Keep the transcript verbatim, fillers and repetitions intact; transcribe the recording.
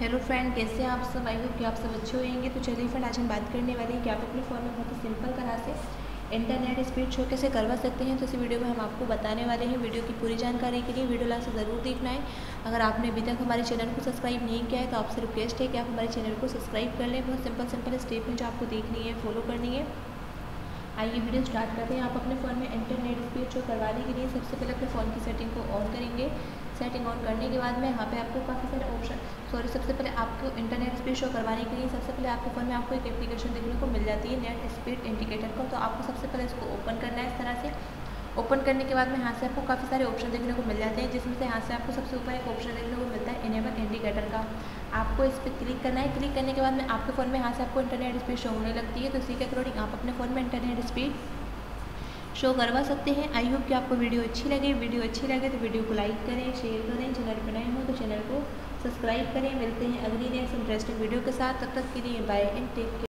Hello friend, कैसे हैं आप सब। आई होप कि आप सब अच्छे होंगे। तो चलिए फ्रेंड, आज हम बात करने वाले हैं कि आप अपने फ़ोन में बहुत ही सिंपल तरह से इंटरनेट स्पीड शो कैसे करवा सकते हैं। तो इस वीडियो में हम आपको बताने वाले हैं। वीडियो की पूरी जानकारी के लिए वीडियो लास्ट से ज़रूर देखना है। अगर आपने अभी तक हमारे चैनल को सब्सक्राइब नहीं किया है तो आपसे रिक्वेस्ट है कि आप हमारे चैनल को सब्सक्राइब कर लें। बहुत सिंपल सिंपल स्टेप हैं जो आपको देखनी है, फॉलो करनी है। आइए वीडियो स्टार्ट करते हैं। आप अपने फ़ोन में इंटरनेट स्पीड शो करवाने के लिए सबसे पहले अपने फ़ोन की सेटिंग को ऑन करेंगे। सेटिंग ऑन करने के बाद में यहाँ पे आपको काफ़ी सारे ऑप्शन सॉरी सबसे पहले आपको इंटरनेट स्पीड शो करवाने के लिए सबसे पहले आपके फ़ोन में आपको एक एप्लीकेशन देखने को मिल जाती है, नेट स्पीड इंडिकेटर का। तो आपको सबसे पहले इसको ओपन करना है। इस तरह से ओपन करने के बाद में यहाँ से आपको काफ़ी सारे ऑप्शन देखने को मिल जाते हैं, जिसमें से यहाँ से आपको सबसे ऊपर एक ऑप्शन देखने को मिलता है इनेबल इंडिकेटर का। आपको इस पर क्लिक करना है। क्लिक करने के बाद में आपके फ़ोन में यहाँ से आपको इंटरनेट स्पीड शो होने लगती है। तो इसी के अकॉर्डिंग आप अपने फ़ोन में इंटरनेट स्पीड शो करवा सकते हैं। आई होप कि आपको वीडियो अच्छी लगे। वीडियो अच्छी लगे तो वीडियो को लाइक करें, शेयर करें। चैनल पर नए हो तो चैनल को सब्सक्राइब करें। मिलते हैं अगली नेक्स्ट इंटरेस्टिंग वीडियो के साथ। तब तक के लिए बाय एंड टेक केयर।